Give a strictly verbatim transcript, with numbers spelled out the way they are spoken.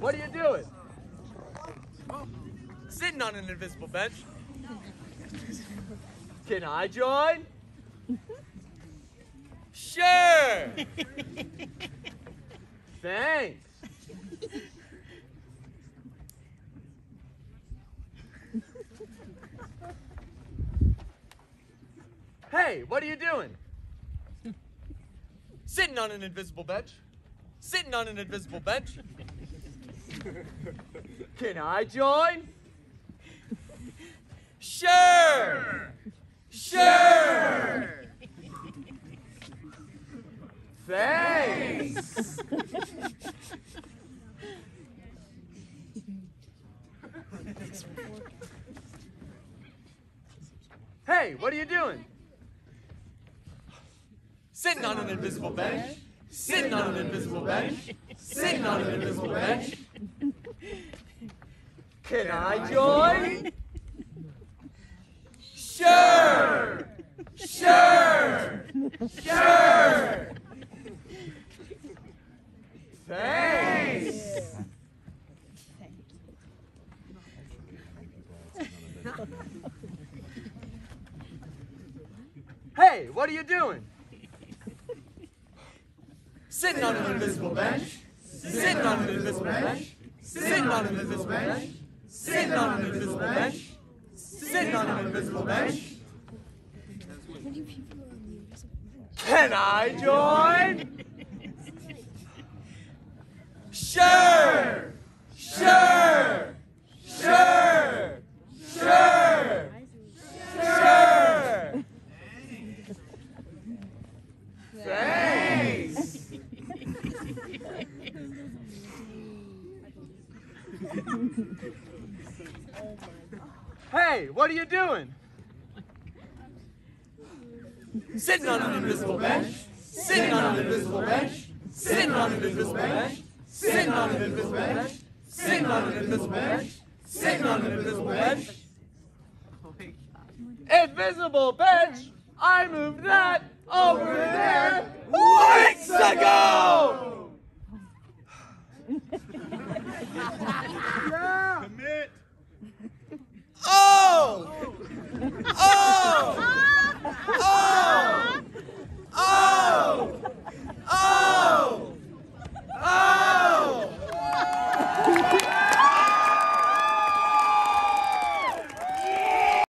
what are you doing? Sitting on an invisible bench. Can I join? Sure. Thanks. Hey, what are you doing? Sitting on an invisible bench. Sitting on an invisible bench. Can I join? Sure. Sure. Thanks. Hey, what are you doing? Sitting on an invisible bench. Sitting on an invisible bench. Sitting on an invisible bench. Can I join? Sure! Sure! Sure! Thanks! Hey, what are you doing? Sitting on an invisible bench. Sitting on an invisible bench. Sitting on an invisible bench. Sitting on an invisible bench. Sitting on an invisible bench. Can I join? Sure! Sure! Sure! Sure! Sure! Thanks! Hey, what are you doing? Sitting on an invisible bench. Sitting on an invisible bench. Sitting on an invisible bench. Sitting on an invisible bench. Sitting on an invisible bench. Sitting on an invisible bench. Invisible bench! I moved that over